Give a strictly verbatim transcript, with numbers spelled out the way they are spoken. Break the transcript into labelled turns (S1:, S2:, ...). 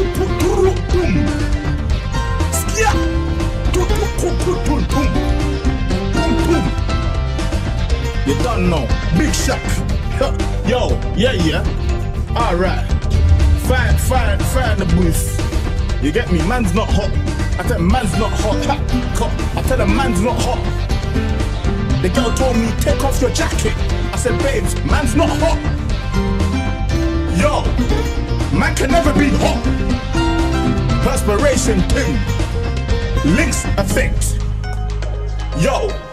S1: boom. Skia. Boom, boom. You done know. Big Shaq. Yo, yeah, yeah. Alright. Fine, fine, fine the booth. You get me? Man's not hot. I tell him man's not hot. Ha, I tell him man's not hot. The girl told me take off your jacket. I said babes, man's not hot. Yo, man can never be hot. Perspiration thing. Links effect. Yo.